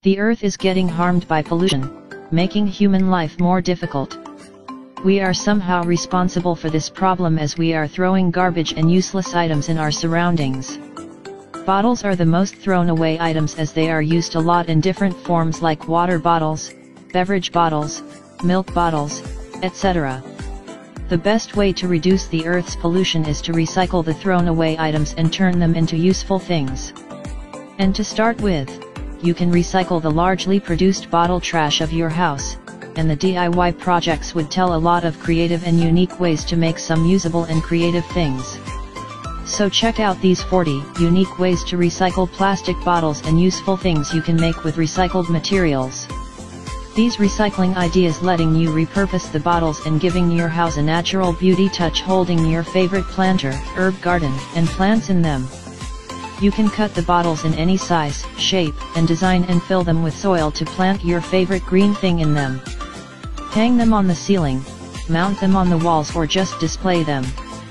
The earth is getting harmed by pollution, making human life more difficult. We are somehow responsible for this problem as we are throwing garbage and useless items in our surroundings. Bottles are the most thrown away items as they are used a lot in different forms like water bottles, beverage bottles, milk bottles, etc. The best way to reduce the Earth's pollution is to recycle the thrown away items and turn them into useful things. And to start with, you can recycle the largely produced bottle trash of your house, and the DIY projects would tell a lot of creative and unique ways to make some usable and creative things. So check out these 40 unique ways to recycle plastic bottles and useful things you can make with recycled materials. These recycling ideas letting you repurpose the bottles and giving your house a natural beauty touch, holding your favorite planter, herb garden, and plants in them. You can cut the bottles in any size, shape, and design and fill them with soil to plant your favorite green thing in them. Hang them on the ceiling, mount them on the walls, or just display them.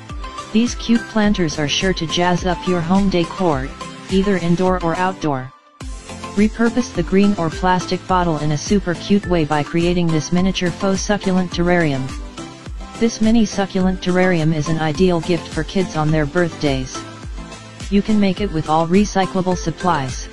These cute planters are sure to jazz up your home decor, either indoor or outdoor. Repurpose the green or plastic bottle in a super cute way by creating this miniature faux succulent terrarium. This mini succulent terrarium is an ideal gift for kids on their birthdays. You can make it with all recyclable supplies.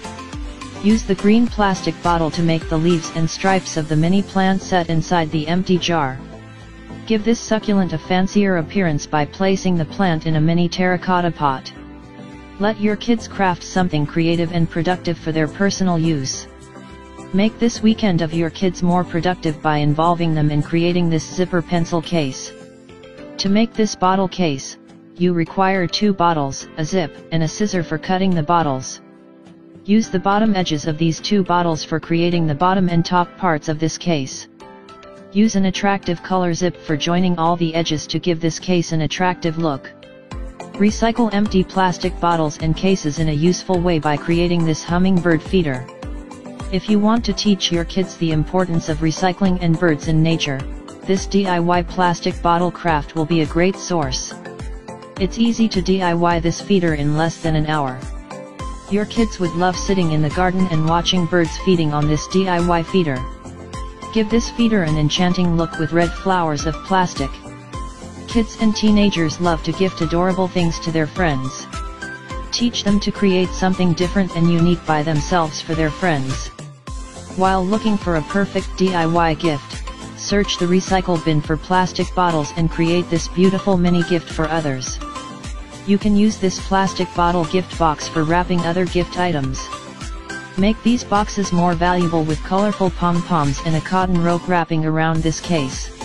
Use the green plastic bottle to make the leaves and stripes of the mini plant set inside the empty jar. Give this succulent a fancier appearance by placing the plant in a mini terracotta pot. Let your kids craft something creative and productive for their personal use. Make this weekend of your kids more productive by involving them in creating this zipper pencil case. To make this bottle case, you require 2 bottles, a zip, and a scissor for cutting the bottles. Use the bottom edges of these 2 bottles for creating the bottom and top parts of this case. Use an attractive color zip for joining all the edges to give this case an attractive look. Recycle empty plastic bottles and cases in a useful way by creating this hummingbird feeder. If you want to teach your kids the importance of recycling and birds in nature, this DIY plastic bottle craft will be a great source. It's easy to DIY this feeder in less than an hour. Your kids would love sitting in the garden and watching birds feeding on this DIY feeder. Give this feeder an enchanting look with red flowers of plastic. Kids and teenagers love to gift adorable things to their friends. Teach them to create something different and unique by themselves for their friends. While looking for a perfect DIY gift, search the recycle bin for plastic bottles and create this beautiful mini gift for others. You can use this plastic bottle gift box for wrapping other gift items. Make these boxes more valuable with colorful pom-poms and a cotton rope wrapping around this case.